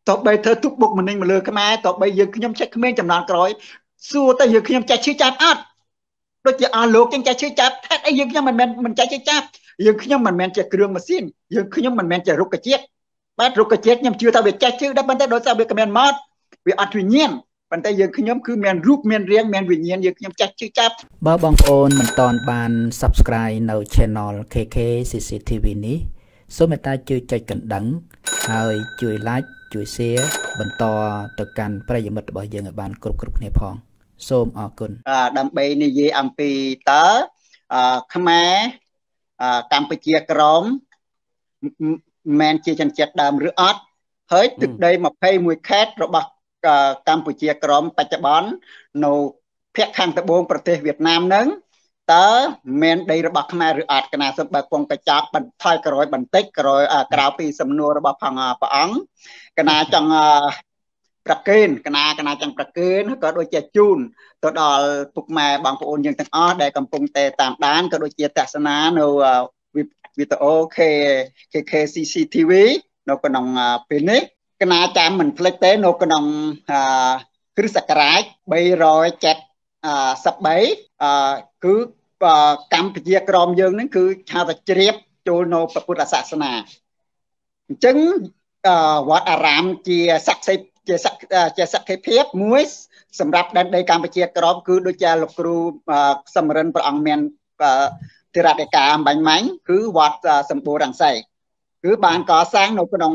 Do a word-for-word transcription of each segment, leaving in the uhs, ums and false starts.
តបបីធ្វើទុកបុកម្នេញមកលើខ្មែរតបបីយើងខ្ញុំចេះគ្មានចំណានក្រោយសួរតែយើងខ្ញុំចេះឈឺចាប់អត់ដូចជាអស់លោកចឹងចេះឈឺចាប់ហេតុអីយើងខ្ញុំមិនមែនមិនចេះឈឺចាប់យើងខ្ញុំមិនមែនជាគ្រឿងម៉ាស៊ីនយើងខ្ញុំមិនមែនជារុក្ខជាតិបាទរុក្ខជាតិខ្ញុំជឿថាវាចេះឈឺដែរប៉ុន្តែដោយសារវាគ្មានម៉ត់វាអត់វិញ្ញាណប៉ុន្តែយើងខ្ញុំគឺមានរូបមានរាងមានវិញ្ញាណយើងខ្ញុំចេះឈឺចាប់បើបងប្អូនមិនទាន់បាន Subscribe នៅ Channel ខេ ខេ ស៊ី ស៊ី ទី វី នេះសូមមេត្តាជួយចុចកណ្ដឹងហើយជួយ Like ជួយ Share បន្តទៅកាន់ប្រិយមិត្តរបស់យើងឲ្យបានគ្រប់គ្រប់គ្នាផងសូមអរគុណដើម្បីនិយាយអំពីតើខ្មែរកម្ពុជាក្រមមិនជាចិនចិត្តដើមឬអត់ហើយទឹកដីยี่สิบเอ็ดខេត្តរបស់កម្ពុជាក្រមបច្ចុប្បន្ននៅភាគខាងត្បូងប្រទេសវៀតណាមនឹងតើមានដីរបស់ខ្មែរឬអត់កណាសូមបើគង់កញ្ចប់បន្ថយក្រោយបន្តិចក្រោយក្រៅពីសំណួររបស់ផងព្រះអង្គកណាចង់ប្រកេនកណាកណាចង់ប្រកេនក៏ដូចជាជូនទៅដល់ពុកម៉ែបងប្អូនយើងទាំងអស់ដែលកំពុងតែតាមដានក៏ដូចជាទស្សនានៅវីដេអូ ខេ ខេ ស៊ី ស៊ី ទី វី នៅក្នុងពេលនេះកណាចាំមិនភ្លេចទេនៅក្នុងគ្រិស្តសករាជបីរយเจ็ดសិបបីគឺកម្ពុជាក្រមយើងហ្នឹងគឺហៅថាជ្រាបចូលនៅពុទ្ធសាសនាអញ្ចឹងវត្តអារាមជាស័ក្តិសិទ្ធិជាស័ក្តិជាសក្ខីភាពមួយសម្រាប់ដែនដីកម្ពុជាក្រមគឺដូចជាលោកគ្រូសំរិនព្រះអង្គមានទិរដីកាអំបញ្ញមាញ់គឺវត្តសម្បូររង្សីគឺបានកសាងនៅក្នុង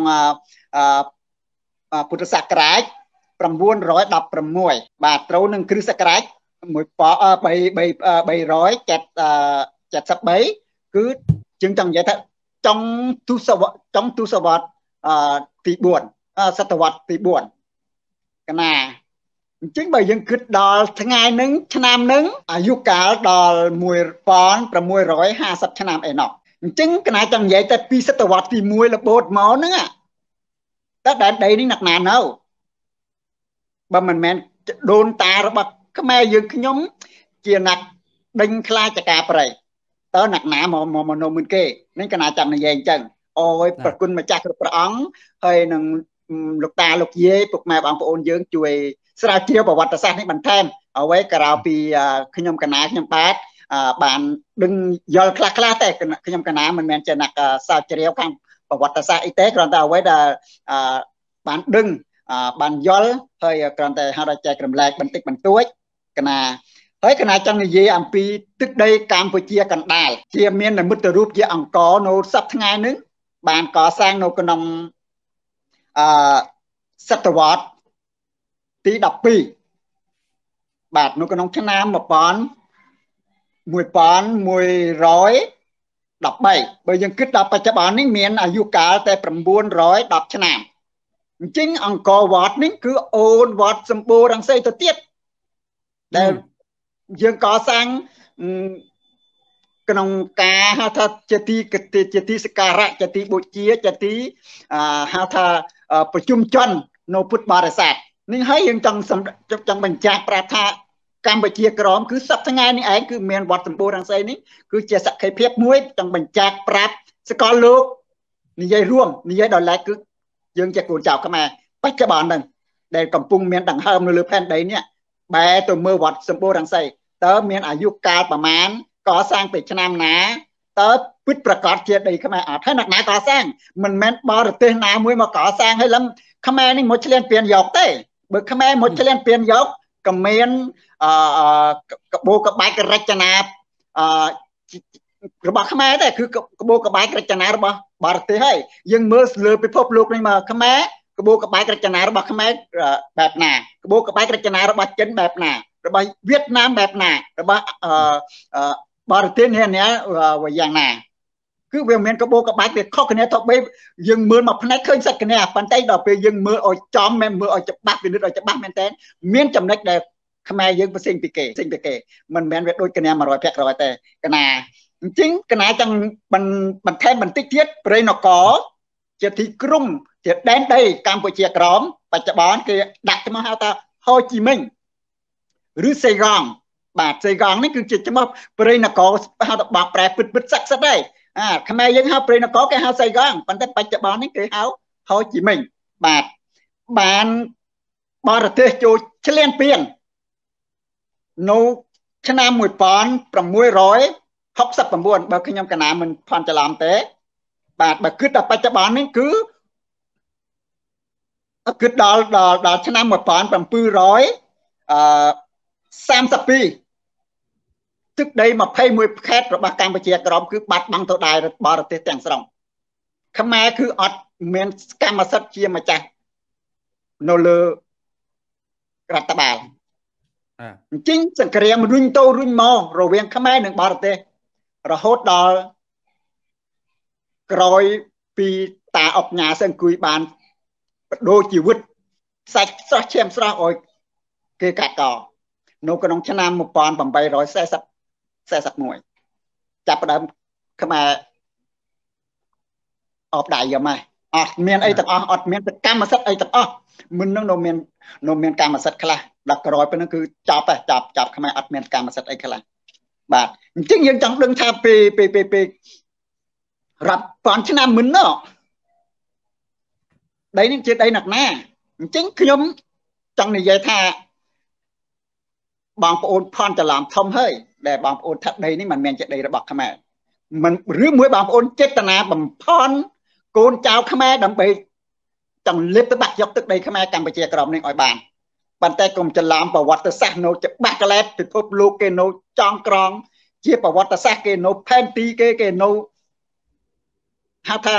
ពុទ្ធសករាជ916បាទត្រូវនឹងគ្រិស្តសករាជ1373គឺជាងចង់និយាយថាចុងទសវត្សចុងទសវត្សទី4សតវត្សទី4កណាអញ្ចឹងបើយើងគិតដល់ថ្ងៃហ្នឹងឆ្នាំហ្នឹងអាយុកាលដល់1650ឆ្នាំឯណោះអញ្ចឹងកណាចង់និយាយតែពីសតវត្សទី1របូតមកហ្នឹងតើដែនដីនេះអ្នកណានៅបើមិនមែនដូនតារបស់ខ្មែរយើងខ្ញុំជាអ្នកដេញខ្លាចកាប្រៃតើអ្នកណាមកមកនៅមុនគេនេះកណាចាំនិយាយអញ្ចឹងអូយប្រគុណម្ចាស់គ្រប់ព្រះអង្គហើយនឹងលោកតាលោកយាយពុកម៉ែបងប្អូនយើងជួយស្រាវជ្រាវប្រវត្តិសាស្ត្រនេះបន្ថែមអ្វីក្រៅពីខ្ញុំកណាខ្ញុំបាទបានដឹងយល់ខ្លះខ្លះតែខ្ញុំកណាមិនមែនជាអ្នកស្រាវជ្រាវខាងប្រវត្តិសាស្ត្រអីទេគ្រាន់តែអ្វីដែលបានដឹងបានយល់ហើយគ្រាន់តែហៅថាចែករំលែកបន្តិចបន្តួចកណាហើយកណាចង់និយាយអំពីទឹកដីកម្ពុជាកណ្ដាលជាមាននិមិត្តរូបជាអង្គរនៅសប្តាហ៍ថ្ងៃនេះបានកសាងនៅក្នុងអឺសតវត្សទីដប់ពីរបាទនៅក្នុងឆ្នាំmột nghìn một trăm mười baបើយើងគិតដល់បច្ចុប្បន្ននេះមានអាយុកាលតែ9ដប់ឆ្នាំអញ្ចឹងអង្គរវត្តនេះគឺអូនវត្តសម្បូររង្សីទៅទៀតដែលយើងកសាងក្នុងការហៅថាជាទីជាទីសក្ការៈជាទីបូជាជាទីហៅថាប្រជុំជននៅពុទ្ធបរិស័ទនេះហើយយើងចង់ចង់បញ្ជាក់ប្រាប់ថាកម្ពុជាក្រមគឺសប្តាហ៍ថ្ងៃនេះឯងគឺមានវត្តសម្បូររង្សីនេះគឺជាសក្ខីភាពមួយចង់បញ្ជាក់ប្រាប់សកលលោកនិយាយរួមនិយាយដល់ឡែកគឺយើងជាកូនចៅខ្មែរបច្ចុប្បន្នហ្នឹងដែលកំពុងមានដង្ហើមនៅលើផែនដីនេះបែរទៅមើលវត្តសម្បូររង្សីតើមានអាយុកាលប្រមាណកសាងពីឆ្នាំណាតើពិតប្រកបជាដីខ្មែរអត់ហើយអ្នកណាកសាងមិនមែនបរទេសណាមួយមកកសាងហើយលំខ្មែរនេះមកឆ្លៀនពៀនយកទេបើខ្មែរមកឆ្លៀនពៀនយកក៏មានអឺកបោកបែករចនាអឺរបស់ខ្មែរតែគឺកបោកបែករចនារបស់បរទេសហើយយើងមើលលើពិភពលោកនេះមកខ្មែរកបោកបែករចនារបស់ខ្មែរបែបណាកបោកបែករចនារបស់ចិនបែបណារបស់វៀតណាមបែបណារបស់អឺបរទេសនេះណាយ៉ាងណាគឺវាមានកបោកបែកវាខុសគ្នាទៅបីយើងមើលមកផ្នែកឃើញសិតគ្នាប៉ុន្តែដល់ពេលយើងមើលឲ្យចំមែនមើលឲ្យច្បាស់ពិនិត្យឲ្យច្បាស់មែនតើមានចំណុចដែលខ្មែរយើងផ្សេងពីគេផ្សេងពីគេមិនមែនវាដូចគ្នាmột trăm phần trămទេកណាអញ្ចឹងកណាចង់បន្ថែមបន្តិចទៀតព្រៃនគរជាទីក្រុងជាដែនដីកម្ពុជាក្រមបច្ចុប្បន្នគេដាក់ឈ្មោះហៅថាហូជីមិញឬសេកង់បាទសេកង់នេះគឺជាឈ្មោះព្រៃនគរហៅថាបកប្រែពិតពិតស័ក្តិសិទ្ធិហើយអាខ្មែរយើងហៅព្រៃនគរគេហៅសេកង់ប៉ុន្តែបច្ចុប្បន្ននេះគេហៅហូជីមិញបាទបានបរទេសចូលឆ្លៀនពៀននៅឆ្នាំmột nghìn sáu trăm sáu mươi chínបើខ្ញុំកណាមិនផន់ច្រឡំទេបាទបើគិតដល់បច្ចុប្បន្ននេះគឺគិតដល់ដល់ដល់ឆ្នាំmột nghìn bảy trăm ba mươi haiទឹកដីยี่สิบเอ็ดខេត្តរបស់កម្ពុជាក្រមគឺបាត់បង់ទៅដែរបរទេសទាំងស្រុងខ្មែរគឺអត់មានកម្មសិទ្ធិជាម្ចាស់នៅលើរដ្ឋបាលអញ្ចឹងសង្គ្រាមរុញទៅរុញមករវាងខ្មែរនិងបរទេសរហូតដល់ក្រោយពីតាអុកញ៉ាសអង្គុយបានបដូរជីវិតសាច់ស្រស់ឈាមស្រស់ឲ្យគេកាត់កនៅក្នុងឆ្នាំmột nghìn tám trăm bốn mươi mộtចាប់ផ្ដើមខ្មែរអបដៃយកមកអត់មានអីទាំងអស់អត់មានកម្មសិទ្ធិអីទាំងអស់មិននឹងនៅមាននៅមានកម្មសិទ្ធិខ្លះដល់ក្រោយពេលហ្នឹងគឺចប់ចប់ចប់ខ្មែរអត់មានកម្មសិទ្ធិអីខ្លះបាទអញ្ចឹងយើងចង់ដឹងថាពេលពេលពេលពេលរាប់ពាន់ឆ្នាំមុននោះដីនេះជាដីណាក់ណាអញ្ចឹងខ្ញុំចង់និយាយថាបងប្អូនផន់ច្រឡំធំហើយដែលបងប្អូនថាដីនេះមិនមែនជាដីរបស់ខ្មែរមិនឬមួយបងប្អូនចេតនាបំផន់កូនចៅខ្មែរដើម្បីចង់លិបទៅបាក់យកទឹកដីខ្មែរកម្ពុជាក្រមនេះឲ្យបានប៉ុន្តែកុំច្រឡំប្រវត្តិសាស្ត្រនៅច្បាស់កលែតពិភពលោកគេនៅចង់ក្រងជាប្រវត្តិសាស្ត្រគេនៅផែនទីគេគេនៅហៅថា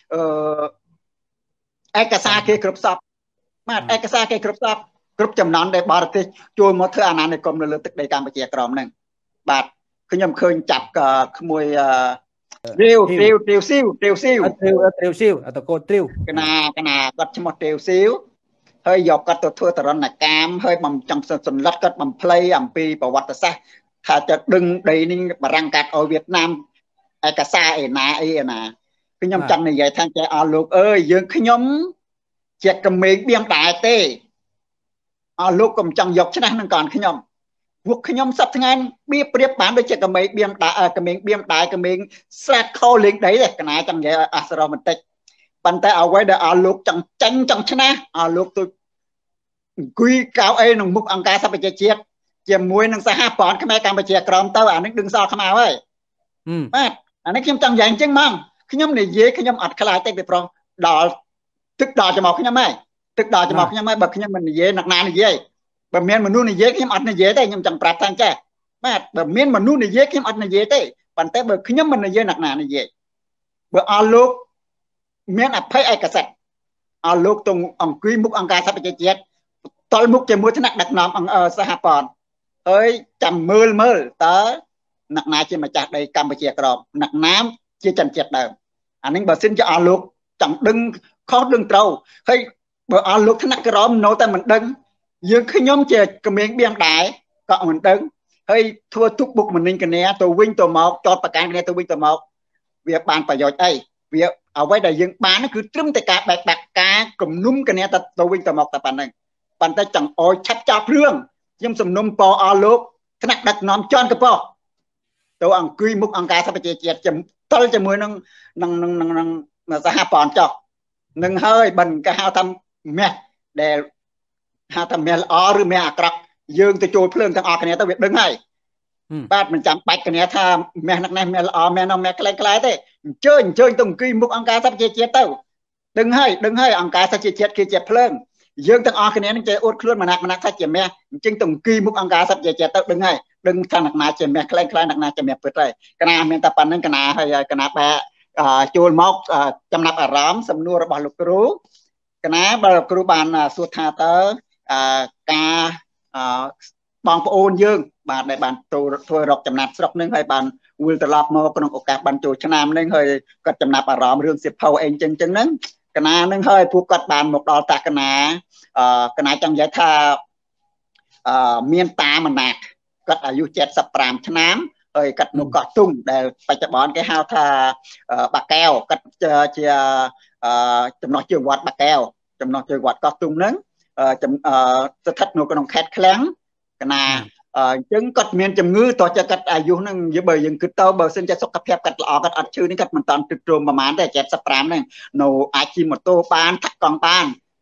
អឺឯកសារគេគ្រប់សពបាទឯកសារគេគ្រប់សពគ្រប់ចំណន់ដែលបរទេសចូលមកធ្វើអាណានិគមនៅលើទឹកដីកម្ពុជាក្រមហ្នឹងបាទខ្ញុំឃើញចាប់ក្មួយរាវរាវរាវស៊ីវរាវស៊ីវរាវស៊ីវអត់កោតរាវកណាកណាគាត់ឈ្មោះរាវស៊ីវហើយយកគាត់ទៅធ្វើតរណកម្មហើយបំចង់សន្លត់គាត់បំភ្លៃអំពីប្រវត្តិសាស្ត្រថាจะដឹងដីនេះបារាំងកាត់ឲ្យវៀតណាមឯកសារឯណាអីឯណាខ្ញុំចង់និយាយថាចេះអស់លោកអើយយើងខ្ញុំជាក្មេងបៀងដែរទេអស់លោកកុំចង់យកឆ្នាំនឹងកូនខ្ញុំពួកខ្ញុំសប្តាហ៍ថ្ងៃបៀប្រៀបបានដូចជាក្មេងបៀងដែរក្មេងបៀងដែរក្មេងស្រាតខោលេងដីទេកណាចង់និយាយអសរបន្តិចប៉ុន្តែអ្វីដែលអស់លោកចង់ចាញ់ចង់ឆ្នះអស់លោកទៅអង្គុយកៅអីក្នុងមុខអង្គការសហប្រជាជាតិជាមួយនឹងសហព័ន្ធខ្មែរកម្ពុជាក្រមទៅអានេះដឹងសល់ខ្មៅហើយបាទអានេះខ្ញុំចង់យ៉ាងអញ្ចឹងហ្មងខ្ញុំនិយាយខ្ញុំអត់ខ្លាចទេពីព្រោះដល់ទឹកដល់ចំមកខ្ញុំហើយទឹកដល់ចំមកខ្ញុំហើយបើខ្ញុំមិននិយាយអ្នកណានិយាយបើមានមនុស្សនិយាយខ្ញុំអត់និយាយទេខ្ញុំចង់ប្រាប់ថាចេះបាទបើមានមនុស្សនិយាយខ្ញុំអត់និយាយទេប៉ុន្តែបើខ្ញុំមិននិយាយអ្នកណានិយាយបើអស់លោកមានអភ័យឯកសិទ្ធិអស់លោកទៅអង្គុយមុខអង្គការសហប្រជាជាតិតល់មុខជាមួយថ្នាក់ដឹកនាំសហព័ន្ធហើយចាំមើលមើលតើអ្នកណាជាម្ចាស់ដីកម្ពុជាក្រមអ្នកណាជាជនជាតិដើមអានេះបើសិនជាអស់លោកចង់ដឹងខុសដឹងត្រូវហើយបើអស់លោកថ្នាក់ក្រមនៅតែមិនដឹងយើងខ្ញុំជាក្មេងបៀងដែរក៏មិនដឹងហើយធ្វើទុកបុកម្នេញគ្នាទៅវិញទៅមកចោតប្រកាន់គ្នាទៅវិញទៅមកវាបានប្រយោជន៍អីវាអ្វីដែលយើងបានគឺត្រឹមតែការបែកបាក់ការគំនុំគ្នាទៅទៅវិញទៅមកតែប៉ុណ្្នឹងប៉ុន្តែចង់អោយឆាប់ចាប់រឿងខ្ញុំសំណុំពរអស់លោកថ្នាក់ដឹកនាំជាន់កប៉ោះទៅអង្គុយមុខអង្គការសហប្រជាជាតិចំតល់ជាមួយនឹងនឹងនឹងនឹងសហព័ន្ធចោះនឹងហើយបិណ្ឌគេហៅថាមាសដែលហៅថាមាសល្អឬមាសអាក្រក់យើងទៅចូលភ្លើងទាំងអស់គ្នាទៅវាដឹងហើយបាទមិនចាំបាច់គ្នាថាមាសនេះមាសល្អមាសនោះមាសក្លែងក្លាយទេអញ្ជើញអញ្ជើញទៅអង្គុយមុខអង្គការសហប្រជាជាតិទៅដឹងហើយដឹងហើយអង្គការសហប្រជាជាតិគឺជាភ្លើងយើងទាំងអស់គ្នានឹងចេះអួតខ្លួនម្នាក់ម្នាក់ថាជាមាសអញ្ចឹងទៅអង្គុយមុខអង្គការសហប្រជាជាតិទៅដឹងហើយដឹងថាអ្នកណាជាមាសក្លែងក្លាយអ្នកណាជាមាសពិតហើយកណាមានតែប៉ុណ្្នឹងកណាហើយកណាបែចូលមកចំណាប់អារម្មណ៍សំណួររបស់លោកគ្រូកណាបើលោកគ្រូបានសួរថាតើការបងប្អូនយើងបាទដែលបានធ្វើរកចំណាត់ស្រុកនឹងហើយបានវិលត្រឡប់មកក្នុងឱកាសបានចូលឆ្នាំនឹងហើយគាត់ចំណាប់អារម្មណ៍រឿងសិភៅអីចឹងចឹងហ្នឹងកណានឹងហើយពួកគាត់បានមកដល់តាកណាកណាចង់និយាយថាមានតាមណាក់គាត់អាយុเจ็ดสิบห้าឆ្នាំហើយគាត់នៅកោះទុំដែលបច្ចុប្បន្នគេហៅថាបាកែវគាត់ជាចំណោះជើងវត្តបាកែវចំណោះជើងវត្តកោះទុំហ្នឹងស្ថិតនៅក្នុងខេត្តឃ្លាំងកណាអញ្ចឹងគាត់មានជំងឺតោះចិត្តគាត់អាយុហ្នឹងបើយើងគិតទៅបើសិនជាសុខភាពគាត់ល្អគាត់អត់ឈឺនេះគាត់មិនតាន់ទឹកទ្រមប្រហែលទេเจ็ดสิบห้าហ្នឹងនៅអាចជិះម៉ូតូបានថាក់កង់បាន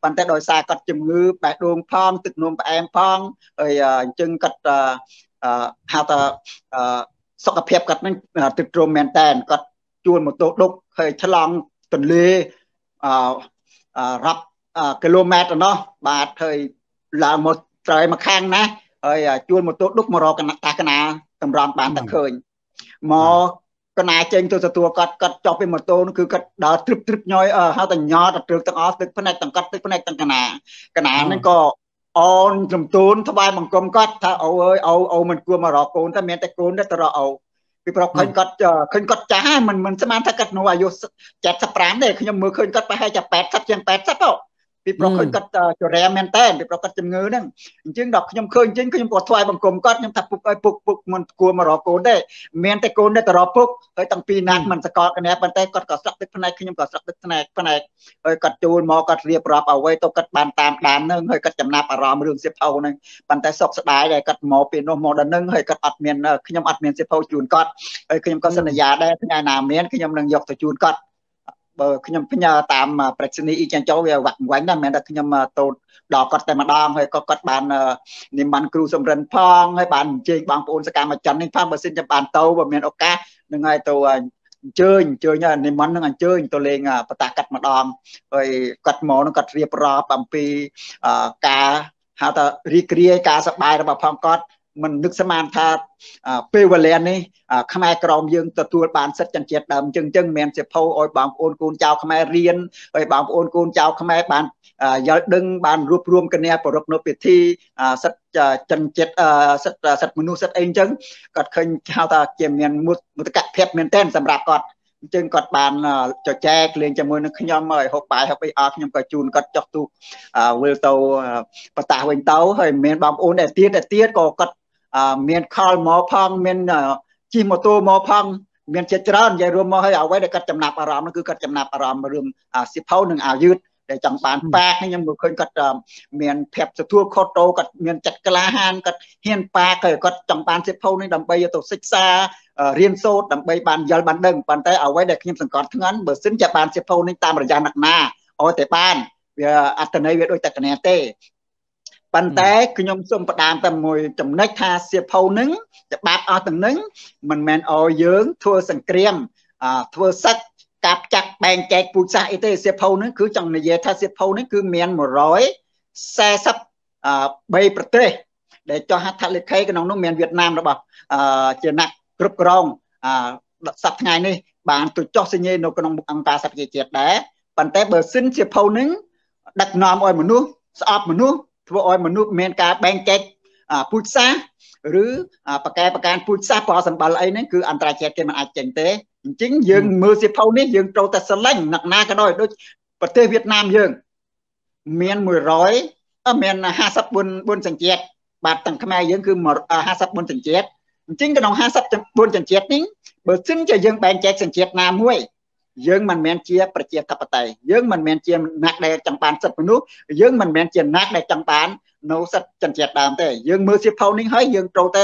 ប៉ុន្តែដោយសារគាត់ជំងឺបេះដូងផងទឹកនោមផ្អែមផងហើយអញ្ចឹងគាត់ហៅថាសុខភាពគាត់នឹងទឹកទ្រមមែនតើគាត់ជួលម៉ូតូដុកហើយឆ្លងទន្លេអឺរាប់គីឡូម៉ែត្រនោះបាទហើយឡើងមកត្រៃមកខាងណាហើយជួលម៉ូតូដុកមករកតាកណាតម្រាំបានតែឃើញមកកណាចេញទៅទទួលគាត់គាត់ចុះពីម៉ូតូនោះគឺគាត់ដើរទ្រឹបទ្រឹបញយហៅតែញ័រទៅទាំងអស់ទឹកភ្នែកទាំងគាត់ទឹកភ្នែកទាំងកណាកណាហ្នឹងក៏អូនចំទូនថ្វាយបង្គំគាត់ថាអូអើយអូអូមិនគួរមករកកូនតែមានតែកូនតែទៅរកអូពីព្រោះឃើញគាត់ឃើញគាត់ចាស់មិនមិនស្មានថាគាត់នៅអាយុเจ็ดสิบห้าទេខ្ញុំមើលឃើញគាត់ប្រហែលជាแปดสิบជាងแปดสิบទៅពីព្រោះឃើញគាត់ចរែមែនតើពីព្រោះគាត់ជំងឺហ្នឹងអញ្ចឹងដល់ខ្ញុំឃើញអញ្ចឹងខ្ញុំក៏ថ្វាយបង្គំគាត់ខ្ញុំថាពុកអើយពុកពុកមិនគួរមករកកូនទេមានតែកូនតែទៅរកពុកហើយតាំងពីណាត់មិនសកលគ្នាប៉ុន្តែគាត់ក៏ស្លឹកទឹកភ្នែកខ្ញុំក៏ស្លឹកទឹកភ្នែកភ្នែកហើយគាត់ចូលមកគាត់រៀបរាប់អ្វីទៅគាត់បានតាមដានហ្នឹងហើយគាត់ចំណាប់អារម្មណ៍រឿងសៀវភៅហ្នឹងប៉ុន្តែសុខស្ដាយដែលគាត់មកពីនោះមកដល់ហ្នឹងហើយគាត់អត់មានខ្ញុំអត់មានសៀវភៅជូនគាត់ហើយខ្ញុំក៏សន្យាដែរថ្ងៃណាមានខ្ញុំនឹងយកទៅជូនគាត់បើខ្ញុំផ្ញើតាមប្រជនីអ៊ីចាន់ចូលវាវាក់វាញ់ណាស់មិនមែនតែខ្ញុំទៅដល់គាត់តែម្ដងហើយក៏គាត់បាននិមន្តគ្រូសំរិនផងហើយបានអញ្ជើញបងប្អូនសកម្មជននេះផងបើសិនជាបានទៅបើមានឱកាសនឹងឲ្យទៅអញ្ជើញអញ្ជើញនិមន្តនឹងអញ្ជើញទៅលេងបតាកាត់ម្ដងហើយគាត់មកនឹងគាត់រៀបរាប់អំពីការហៅថារីករាយការសប្បាយរបស់ផងគាត់មិននឹកស្មានថាពេលវេលានេះខ្មែរក្រមយើងទទួលបានសិទ្ធិចិញ្ចៀតដើមអញ្ចឹងអញ្ចឹងមានសៀវភៅឲ្យបងប្អូនកូនចៅខ្មែររៀនហើយបងប្អូនកូនចៅខ្មែរបានយល់ដឹងបានរួបរวมគ្នាប្រពៃណីពិធីសិទ្ធិចិញ្ចៀតសិទ្ធិសិទ្ធិមនុស្សសិទ្ធិអីអញ្ចឹងគាត់ឃើញហៅថាជាមានមុតកភាពមែនទែនសម្រាប់គាត់អញ្ចឹងគាត់បានចែកលេងជាមួយនឹងខ្ញុំហើយហូបបាយហូបអីអស់ខ្ញុំក៏ជូនគាត់ចុះទូវិលទៅបតាវិញទៅហើយមានបងប្អូនដែលទៀតដែលទៀតក៏គាត់មានខលមកផងមានជិះម៉ូតូមកផងមានចិត្តច្រើននិយាយរួមមកហើយអ្វីដែលគាត់ចំណាប់អារម្មណ៍នោះគឺគាត់ចំណាប់អារម្មណ៍រឿងសៀវភៅនិងអាយុធដែលចង់បានប៉ាខ្ញុំមើលឃើញគាត់មានភាពទទួលខុសត្រូវគាត់មានចិត្តក្លាហានគាត់ហ៊ានប៉ាហើយគាត់ចង់បានសៀវភៅនេះដើម្បីយកទៅសិក្សារៀនសូត្រដើម្បីបានយល់បានដឹងប៉ុន្តែអ្វីដែលខ្ញុំសង្កត់ធ្ងន់បើសិនជាបានសៀវភៅនេះតាមរយៈអ្នកណាឲ្យតែបានវាអត្តន័យវាដូចតែគ្នាទេប៉ុន្តែខ្ញុំសូមផ្ដាំតែមួយចំណុចថាសៀវភៅនឹងច្បាប់អស់ទាំងនឹងមិនមែនឲ្យយើងធ្វើសង្គ្រាមធ្វើសឹកកាប់ចាក់បែងចែកពូជសាសអីទេសៀវភៅនឹងគឺចង់និយាយថាសៀវភៅនេះគឺមានmột trăm bốn mươiប្រទេសដែលចុះហត្ថលេខីក្នុងនោះមានវៀតណាមរបស់ជាអ្នកគ្រប់គ្រងសប្តាហ៍ថ្ងៃនេះបានទៅចុះសញ្ញេនៅក្នុងអង្គការសហប្រជាជាតិដែរប៉ុន្តែបើសិនសៀវភៅនឹងដឹកនាំឲ្យមនុស្សស្អប់មនុស្សធ្វើឲ្យមនុស្សមានការបែងចែកពូជសាសឬប្រកែប្រការពូជសាសប្រសម្បល់អីហ្នឹងគឺអន្តរជាតិគេមិនអាចចេញទេអញ្ចឹងយើងមើលសៀវភៅនេះយើងត្រូវតែស្រឡាញ់អ្នកណាក៏ដោយដូចប្រទេសវៀតណាមយើងមានmột trămអត់មានห้าสิบbốnសញ្ជាតិបាទទាំងខ្មែរយើងគឺห้าสิบbốnសញ្ជាតិអញ្ចឹងក្នុងห้าสิบbốnសញ្ជាតិនេះបើសិនជាយើងបែងចែកសញ្ជាតិណាមួយយើងមិនមែនជាប្រជាធិបតេយ្យយើងមិនមែនជាអ្នកដែលចង់បានសិទ្ធិមនុស្សយើងមិនមែនជាអ្នកដែលចង់បាននៅសិទ្ធិចិញ្ចៀតដើមទេយើងមើលសៀវភៅនេះហើយយើងត្រូវតែ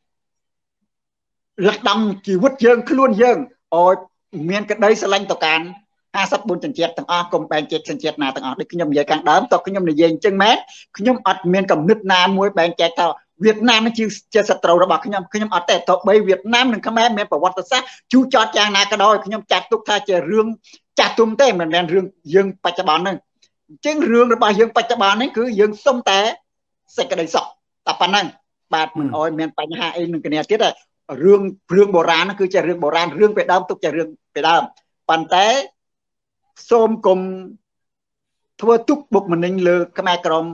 លះដំជីវិតយើងខ្លួនយើងឲ្យមានក្តីស្រឡាញ់ទៅកាន់ห้าสิบbốnសញ្ជាតិទាំងអស់កុំបែងចែកសញ្ជាតិណាទាំងអស់ដូចខ្ញុំនិយាយខាងដើមតោះខ្ញុំនិយាយអញ្ចឹងមែនខ្ញុំអត់មានកំណត់ណាមួយបែងចែកថាវៀតណាមជាជាសត្រូវរបស់ខ្ញុំខ្ញុំអត់ទេទៅបីវៀតណាមនិងខ្មែរមានប្រវត្តិសាស្ត្រជូរចត់យ៉ាងណាក៏ដោយខ្ញុំចាត់ទុកថាជារឿងចាស់ទុំទេមិនមែនរឿងយើងបច្ចុប្បន្នហ្នឹងអញ្ចឹងរឿងរបស់យើងបច្ចុប្បន្ននេះគឺយើងសុំតែសេចក្តីសុខតែប៉ុណ្ណឹងបាទមិនអោយមានបញ្ហាអីនឹងគ្នាទៀតទេរឿងរឿងបុរាណហ្នឹងគឺជារឿងបុរាណរឿងពីដើមទុកជារឿងពីដើមប៉ុន្តែសូមកុំធ្វើទុកបុកម្នេញលើខ្មែរក្រម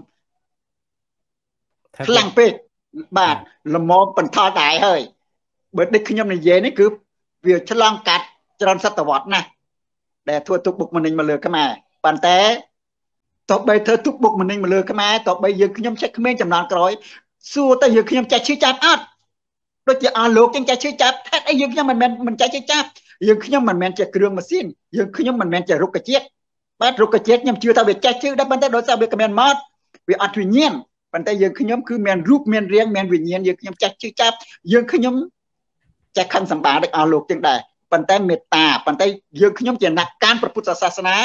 ខ្លាំងពេកបាទល្មមបន្ថយដែរហើយបើដូចខ្ញុំនិយាយនេះគឺវាឆ្លងកាត់ច្រើនសតវត្សណាស់ដែលធ្វើទុកបុកម្នេញមកលើខ្មែរប៉ុន្តែតបបីធ្វើទុកបុកម្នេញមកលើខ្មែរតបបីយើងខ្ញុំចេះក្មេងចំនួនក្រោយសួរតែយើងខ្ញុំចេះឈឺចាប់អត់ដូចជាអស់លោកចឹងចេះឈឺចាប់ហេតុអីយើងខ្ញុំមិនមែនមិនចេះឈឺចាប់យើងខ្ញុំមិនមែនជាគ្រឿងម៉ាស៊ីនយើងខ្ញុំមិនមែនជារុក្ខជាតិបាទរុក្ខជាតិខ្ញុំជឿថាវាចេះឈឺដែរប៉ុន្តែដោយសារវាគ្មានម៉ត់វាអត់វិញ្ញាណប៉ុន្តែយើងខ្ញុំគឺមានរូបមានរាងមានវិញ្ញាណយើងខ្ញុំចេះជឿចាប់យើងខ្ញុំចេះខឹងសម្បារដូចអស់លោកទាំងដែរប៉ុន្តែមេត្តាប៉ុន្តែយើងខ្ញុំជាអ្នកកាន់ព្រះពុទ្ធសាសនា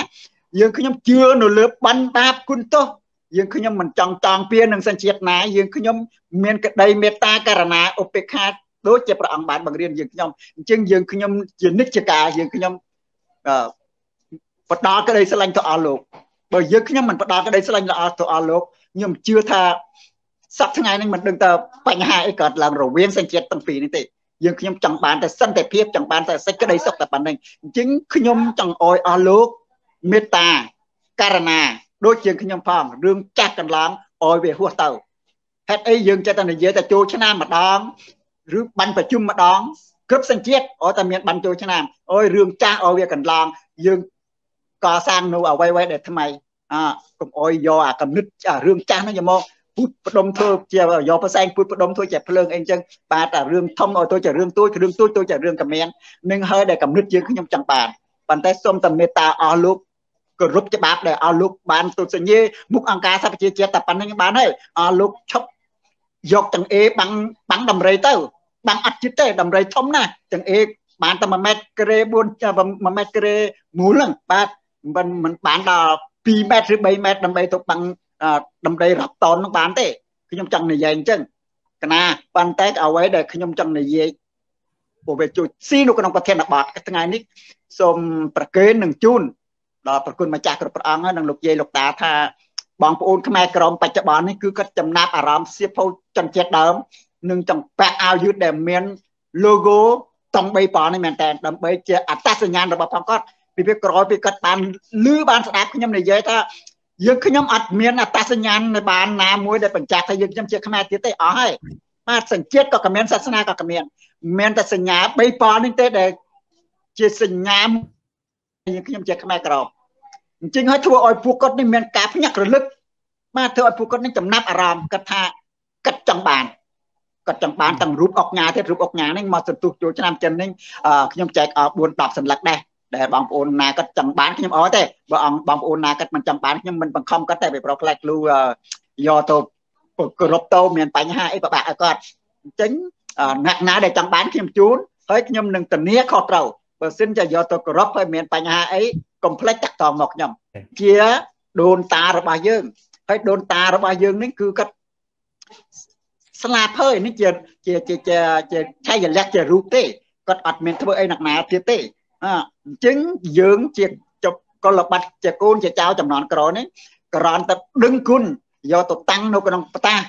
យើងខ្ញុំជឿនៅលើបានបាបគុណទោសយើងខ្ញុំមិនចង់តង់ពៀននឹងសញ្ជាតិណាយើងខ្ញុំមានក្តីមេត្តាករណាឧបេក្ខាដូចជាព្រះអង្គបានបង្រៀនយើងខ្ញុំអញ្ចឹងយើងខ្ញុំជានិច្ចកាលយើងខ្ញុំអឺផ្ដល់ក្តីស្រឡាញ់ទៅអស់លោកបើយើងខ្ញុំមិនផ្ដល់ក្តីស្រឡាញ់ទៅអស់ទៅអស់លោកខ្ញុំជឿថាសប្តាហ៍ថ្ងៃនេះមិនដឹងតើបញ្ហាអីកើតឡើងរវាងសញ្ជាតិទាំងពីរនេះទេយើងខ្ញុំចង់បានតែសន្តិភាពចង់បានតែសេចក្តីសុខតែប៉ុណ្្នឹងអញ្ចឹងខ្ញុំចង់អោយអស់លោកមេត្តាករណាដូចជាខ្ញុំផងរឿងចាស់កន្លងអោយវាហួសទៅហេតុអីយើងចេះតែនិយាយតែចូលឆ្នាំម្ដងឬបានប្រជុំម្ដងគ្រប់សញ្ជាតិអត់តែមានបានចូលឆ្នាំអោយរឿងចាស់អោយវាកន្លងយើងកសាងនៅអ្វីៗដែលថ្មីអើកុំអោយយកអាកំណត់រឿងចាស់ហ្នឹងយកមកពុតផ្ដុំធ្វើជាយកផ្សែងពុតផ្ដុំធ្វើជាភ្លើងអីចឹងបាទតែរឿងធំឲ្យទៅជារឿងទូចរឿងទូចទៅជារឿងកមាននឹងហើយដែលកំណត់យើងខ្ញុំចង់បានប៉ុន្តែសូមតែមេត្តាអស់លោកគោរពច្បាប់ដែលអស់លោកបានទស្សនាមុខអង្គការសហប្រជាជាតិតែប៉ុណ្្នឹងបានហើយអស់លោកឈប់យកទាំងអេបាំងបាំងដំរីទៅបាំងអត់ចិត្តទេដំរីធំណាស់ទាំងអេបានតែ1ម៉ែត្រក្រេ4 1ម៉ែត្រក្រេមូលហ្នឹងបាទមិនមិនបានដល់2ម៉ែត្រឬ3ម៉ែត្រដើម្បីទៅបាំងដំរីរាប់តននោះបានទេខ្ញុំចង់និយាយអញ្ចឹងកណាប៉ុន្តែអ្វីដែលខ្ញុំចង់និយាយពួកវាជួយស៊ីនៅក្នុងប្រធានបទថ្ងៃនេះសូមប្រកេននឹងជូនដល់ប្រគុណម្ចាស់គ្រប់ព្រះអង្គហើយនឹងលោកយាយលោកតាថាបងប្អូនខ្មែរក្រមបច្ចុប្បន្ននេះគឺគាត់ចំណាប់អារម្មណ៍សៀវភៅជនជាតិដើមនឹងចង្ពាក់អាវយឺតដែលមាន logo តង់បីប៉ុននេះមែនតើដើម្បីជាអត្តសញ្ញាណរបស់ផងគាត់ពីវាក្រោយពីគាត់បានលឺបានស្ដាប់ខ្ញុំនិយាយថាយើងខ្ញុំអត់មានអត្តសញ្ញាណនៅបានណាមួយដែលបញ្ជាក់ថាយើងខ្ញុំជាខ្មែរទៀតទេអស់ហើយបាទសញ្ជាតិក៏គ្មានសាសនាក៏គ្មានមានតែសញ្ញាបីប៉ុននេះទេដែលជាសញ្ញាយើងខ្ញុំជាខ្មែរក្រមអញ្ចឹងហើយធ្វើឲ្យពួកគាត់នេះមានការភ្ញាក់រលឹកបាទធ្វើឲ្យពួកគាត់នេះចំណាប់អារម្មណ៍គាត់ថាគាត់ចង់បានគាត់ចង់បានទាំងរូបអុកញ៉ាទៀតរូបអុកញ៉ានេះមកសន្ទុះចូលឆ្នាំចិននេះខ្ញុំចែកឲ្យ4 10សន្លឹកដែរដែលបងប្អូនណាគាត់ចង់បានខ្ញុំអត់ទេបើអង្គបងប្អូនណាគាត់មិនចង់បានខ្ញុំមិនបង្ខំគាត់ទេពីព្រោះខ្លាចគ្រូយកទៅគោរពទៅមានបញ្ហាអីពិបាកឲ្យគាត់អញ្ចឹងអ្នកណាដែលចង់បានខ្ញុំជូនហើយខ្ញុំនឹងធានាខុសត្រូវបើសិនជាយកទៅគោរពហើយមានបញ្ហាអីកុំភ្លេចតាក់ទងមកខ្ញុំជាដូនតារបស់យើងហើយដូនតារបស់យើងនេះគឺគាត់ស្លាប់ហើយនេះជាជាជាជាឆាយលក្ខណ៍ជារូបទេគាត់អត់មានធ្វើអីអ្នកណាទៀតទេអញ្ចឹងយើងជាចុកកលបត្តិជាកូនជាចៅចំនួនក្រនេះក្រនទៅដឹងគុណយកទៅតាំងនៅក្នុងផ្ទះ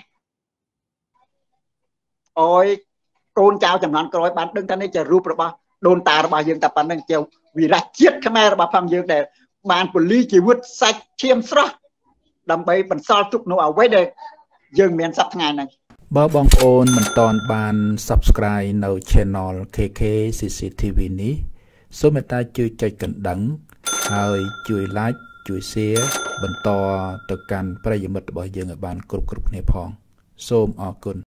អោយកូនចៅចំនួនក្រោយបានដឹងថានេះជារូបរបស់ដូនតារបស់យើងតែប៉ុណ្្នឹងជាវិរៈជាតិខ្មែររបស់ផងយើងដែលបានពលីជីវិតសាច់ឈាមស្រស់ដើម្បីបន្សល់ទុកនៅអ្វីដែលយើងមានសប្តាហ៍ថ្ងៃហ្នឹងបើបងប្អូនមិនទាន់បាន Subscribe នៅ Channel ខេ ខេ ស៊ី ស៊ី ធី វី នេះសូមមេត្តាជួយចុចកណ្ដឹងហើយជួយ Like ជួយ Share បន្តទៅកាន់ប្រិយមិត្តរបស់យើងឲ្យបានគ្រប់គ្រប់គ្នាផងសូមអរគុណ